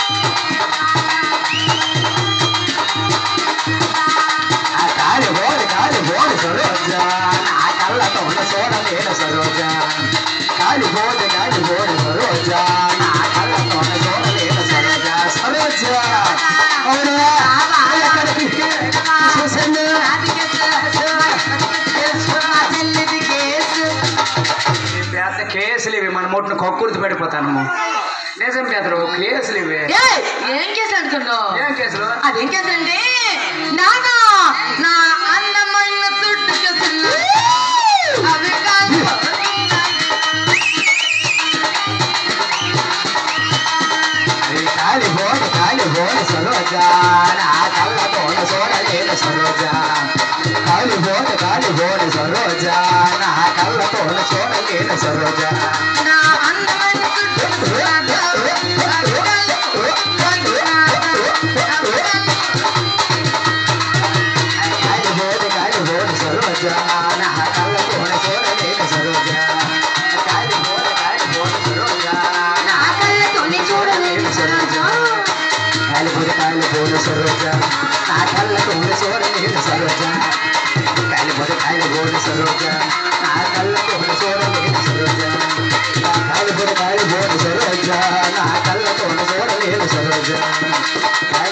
కేసులు ఇవి మన మొట్టును కొక్కుర్తి పడిపోతాను నిజం పేదరు కేసులు ఇవి ఏం కేసు అంటున్నావు ఏం కేసులు అదేం కేసు అండి నానా నా అందమైన చుట్టు కేసులు అవి కాదు కాలిబోని సరోజా నా కళ్ళతోన చూడలేని సరోజా కాలిబోని సరోజా నా కళ్ళతోన చూడలేని సరోజా నా అందమైన చుట్టు కాలిబోని సరోజా నా కళ్ళతోన చూడలేని సరోజా కాలిబోని సరోజా నా కళ్ళతోనే చూడలేని సరోజా కాలిబోని సరోజా నా కళ్ళతోన చూడలేని సరోజా కాలిబోని సరోజా నా కళ్ళతోన చూడలేని సరోజా కాలిబోని సరోజా నా కళ్ళతోన చూడలేని సరోజా